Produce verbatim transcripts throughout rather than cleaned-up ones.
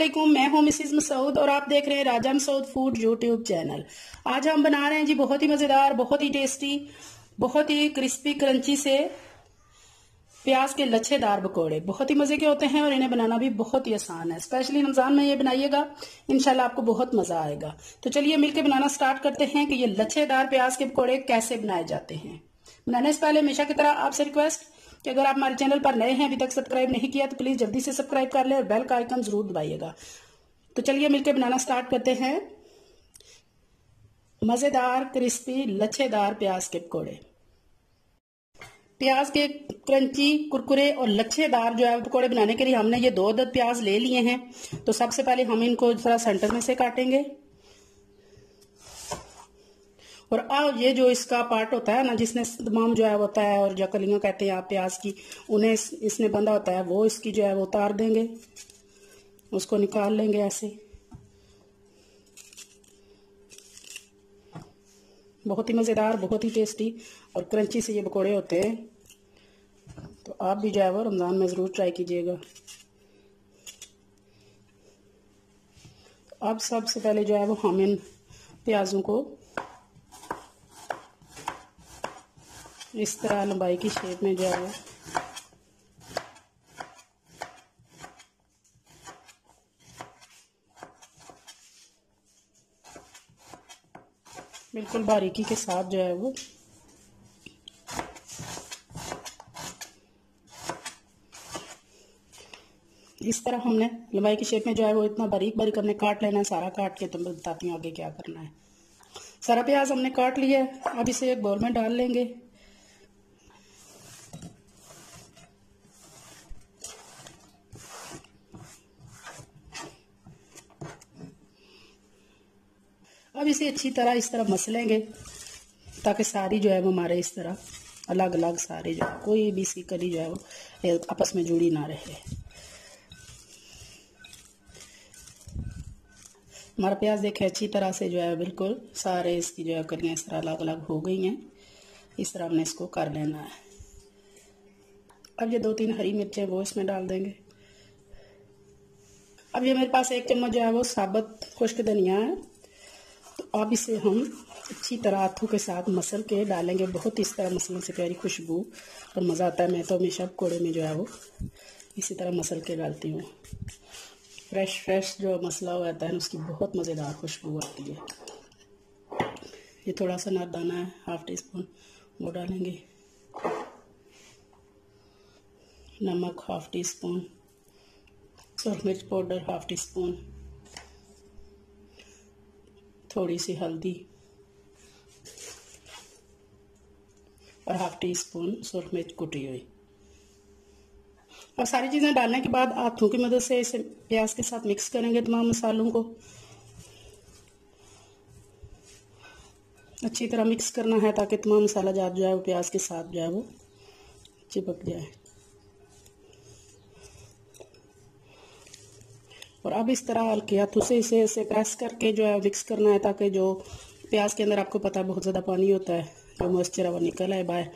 वालेकुम, मैं हूं मिसिज मसूद और आप देख रहे हैं Raja Masood food YouTube channel. आज हम बना रहे हैं जी बहुत ही मज़ेदार, बहुत ही टेस्टी, बहुत ही क्रिस्पी क्रंची से प्याज के लच्छेदार पकोड़े। बहुत ही मज़े के होते हैं और इन्हें बनाना भी बहुत ही आसान है। स्पेशली रमज़ान में ये बनाइएगा, इंशाल्लाह आपको बहुत मज़ा आएगा। तो चलिए मिलकर बनाना स्टार्ट करते हैं कि ये लच्छेदार प्याज के पकोड़े कैसे बनाए जाते हैं। बनाने से पहले हमेशा की तरह आपसे रिक्वेस्ट कि अगर आप हमारे चैनल पर नए हैं, अभी तक सब्सक्राइब नहीं किया तो प्लीज जल्दी से सब्सक्राइब कर ले और बेल का आइकन जरूर दबाइएगा। तो चलिए मिलकर बनाना स्टार्ट करते हैं मजेदार क्रिस्पी लच्छेदार प्याज के पकोड़े। प्याज के क्रंची कुरकुरे और लच्छेदार जो है पकोड़े बनाने के लिए हमने ये दो अदद प्याज ले लिए हैं। तो सबसे पहले हम इनको थोड़ा सेंटर में से काटेंगे और अब ये जो इसका पार्ट होता है ना, जिसने तमाम जो है होता है और जो कलियां कहते हैं आप प्याज की, उन्हें इसने बंधा होता है, वो इसकी जो है वो उतार देंगे, उसको निकाल लेंगे ऐसे। बहुत ही मज़ेदार, बहुत ही टेस्टी और क्रंची से ये पकोड़े होते हैं। तो आप भी जो है वो रमज़ान में ज़रूर ट्राई कीजिएगा। अब सबसे पहले जो है वो हम इन प्याज़ों को इस तरह लंबाई की शेप में जो है वो बिल्कुल बारीकी के साथ जो है वो इस तरह हमने लंबाई की शेप में जो है वो इतना बारीक बारीक हमने काट लेना है। सारा काट के तो मैं बताती हूँ आगे क्या करना है। सारा प्याज हमने काट लिया है। अब इसे एक बाउल में डाल लेंगे। अब इसे अच्छी तरह इस तरह मसलेंगे ताकि सारी जो है वो हमारे इस तरह अलग अलग सारे जो है, कोई भी सी कली जो है वो आपस में जुड़ी ना रहे। हमारा प्याज देखे अच्छी तरह से जो है बिल्कुल सारे इसकी जो है कलियां इस तरह अलग अलग हो गई हैं। इस तरह हमने इसको कर लेना है। अब ये दो तीन हरी मिर्चें वो इसमें डाल देंगे। अब ये मेरे पास एक चम्मच जो है वो साबुत खुश्क धनिया है। तो अब इसे हम अच्छी तरह हाथों के साथ मसल के डालेंगे। बहुत इस तरह मसलने से प्यारी खुशबू और मज़ा आता है। मैं तो हमेशा पकौड़े में जो है वो इसी तरह मसल के डालती हूँ। फ्रेश फ्रेश जो मसला हुआ आता है उसकी बहुत मज़ेदार खुशबू आती है। ये थोड़ा सा नारदाना है, हाफ टी स्पून वो डालेंगे। नमक हाफ टी स्पून, सुरख मिर्च पाउडर हाफ टी स्पून, थोड़ी सी हल्दी और हाफ टी स्पून सुरख मिर्च कुटी हुई। और सारी चीज़ें डालने के बाद हाथों की मदद से इसे प्याज के साथ मिक्स करेंगे। तमाम मसालों को अच्छी तरह मिक्स करना है ताकि तमाम मसाला जात जो है वो प्याज के साथ जो है वो चिपक जाए। और अब इस तरह हल्के हाथों से इसे इसे प्रेस करके जो है मिक्स करना है ताकि जो प्याज के अंदर आपको पता है बहुत ज़्यादा पानी होता है, जो मॉइस्चर है वो निकल आए बाहर।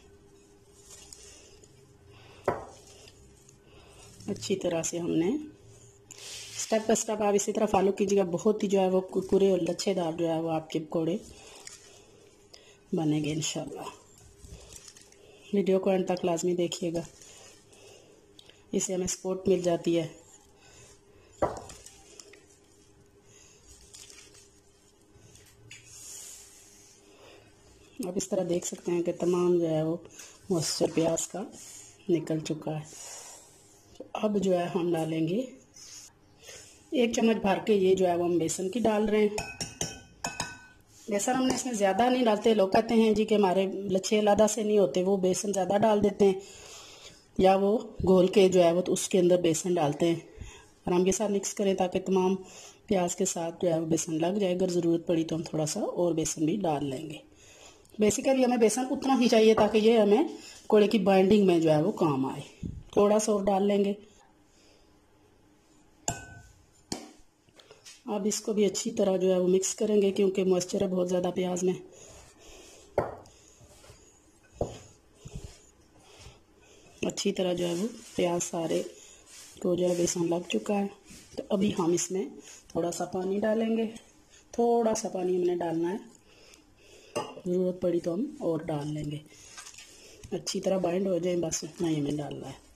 अच्छी तरह से हमने स्टेप बाय स्टेप आप इसी तरह फॉलो कीजिएगा। बहुत ही जो है वो कुरकुरे और लच्छेदार जो है वो आपके पकौड़े बनेंगे इंशाल्लाह। वीडियो को एंड तक लाजमी देखिएगा, इससे हमें सपोर्ट मिल जाती है। अब इस तरह देख सकते हैं कि तमाम जो है वो मॉइस्चर प्याज का निकल चुका है। तो अब जो है हम डालेंगे एक चम्मच भर के ये जो है वो हम बेसन की डाल रहे हैं। बेसन हमने इसमें ज़्यादा नहीं डालते। लोग कहते हैं जी कि हमारे लच्छे लादा से नहीं होते, वो बेसन ज़्यादा डाल देते हैं या वो घोल के जो है वो तो उसके अंदर बेसन डालते हैं। आराम के साथ मिक्स करें ताकि तमाम प्याज के साथ जो है वो बेसन लग जाए। अगर ज़रूरत पड़ी तो हम थोड़ा सा और बेसन भी डाल लेंगे। बेसिकली हमें बेसन उतना ही चाहिए ताकि ये हमें पकौड़े की बाइंडिंग में जो है वो काम आए। थोड़ा सा और डाल लेंगे। अब इसको भी अच्छी तरह जो है वो मिक्स करेंगे क्योंकि मॉइस्चर है बहुत ज़्यादा प्याज में। अच्छी तरह जो है वो प्याज सारे को जो है बेसन लग चुका है। तो अभी हम इसमें थोड़ा सा पानी डालेंगे, थोड़ा सा पानी हमने डालना है, ज़रूरत पड़ी तो हम और डाल लेंगे। अच्छी तरह बाइंड हो जाए बस उतना ही हमें डालना है।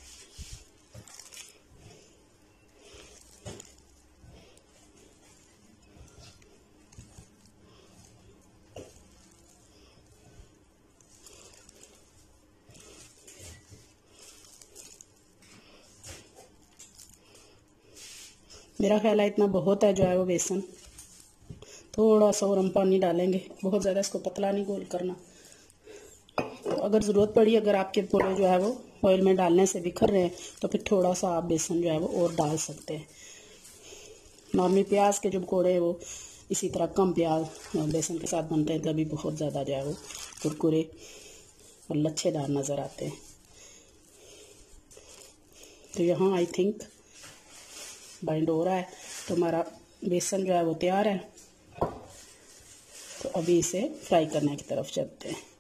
मेरा ख्याल है इतना बहुत है जो है वो बेसन। थोड़ा सा और हम पानी डालेंगे, बहुत ज़्यादा इसको पतला नहीं गोल करना। तो अगर ज़रूरत पड़ी, अगर आपके पकौड़े जो है वो ऑयल में डालने से बिखर रहे हैं तो फिर थोड़ा सा आप बेसन जो है वो और डाल सकते हैं। नॉर्मली प्याज के जो पकौड़े हैं वो इसी तरह कम प्याज बेसन के साथ बनते हैं, तभी बहुत ज़्यादा जो है वो कुरकुरे और लच्छेदार नज़र आते हैं। तो यहाँ आई थिंक बाइंड हो रहा है, तो हमारा बेसन जो है वो तैयार है। तो अभी इसे फ्राई करने की तरफ चलते हैं।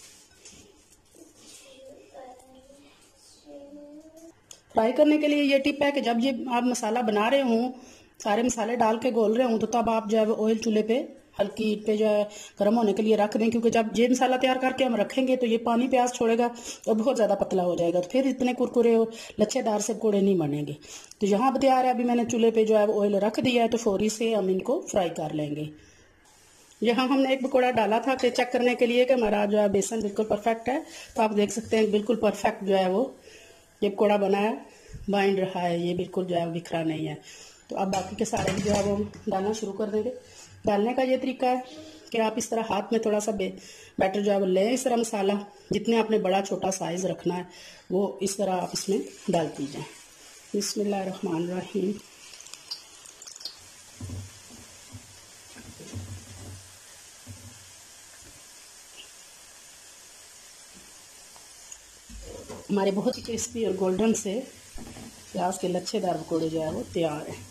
फ्राई करने के लिए ये टिप है कि जब ये आप मसाला बना रहे हों, सारे मसाले डाल के घोल रहे हों, तो तब आप जो है वो ऑयल चूल्हे पे हल्की हीट पे जो है गर्म होने के लिए रख दें, क्योंकि जब ये मसाला तैयार करके हम रखेंगे तो ये पानी प्याज छोड़ेगा और बहुत ज़्यादा पतला हो जाएगा, तो फिर इतने कुरकुरे और लच्छेदार से पकौड़े नहीं बनेंगे। तो यहाँ अब तैयार है, अभी मैंने चूल्हे पे जो है वो ऑयल रख दिया है, तो फौरी से हम इनको फ्राई कर लेंगे। यहाँ हमने एक पकौड़ा डाला था कि चेक करने के लिए कि हमारा जो है बेसन बिल्कुल परफेक्ट है। तो आप देख सकते हैं बिल्कुल परफेक्ट जो है वो ये पकौड़ा बना है, बाइंड रहा है, ये बिल्कुल जो है बिखरा नहीं है। तो अब बाकी के सारे जो है वो डालना शुरू कर देंगे। डालने का ये तरीका है कि आप इस तरह हाथ में थोड़ा सा बैटर जो है वो लें, इस तरह मसाला जितने आपने बड़ा छोटा साइज़ रखना है वो इस तरह आप इसमें डाल दीजिए। बिस्मिल्लाहिर्रहमानिर्रहीम। हमारे बहुत ही क्रिस्पी और गोल्डन से प्याज के लच्छेदार पकौड़े जो है वो तैयार हैं।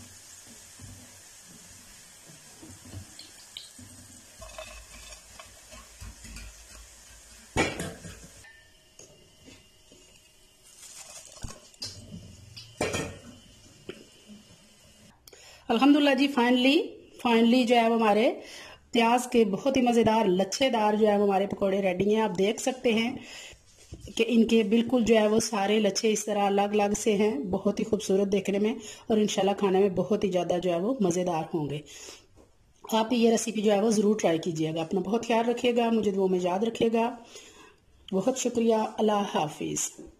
अल्हम्दुलिल्लाह जी, फाइनली फाइनली जो है वो हमारे प्याज के बहुत ही मज़ेदार लच्छेदार जो है वो हमारे पकौड़े रेडी हैं। आप देख सकते हैं कि इनके बिल्कुल जो है वो सारे लच्छे इस तरह अलग अलग से हैं, बहुत ही खूबसूरत देखने में और इंशाल्लाह खाने में बहुत ही ज़्यादा जो है वो मज़ेदार होंगे। आप ये रेसिपी जो है वो ज़रूर ट्राई कीजिएगा। अपना बहुत ख्याल रखिएगा, मुझे दुआ में याद रखिएगा। बहुत शुक्रिया। अल्लाह हाफिज़।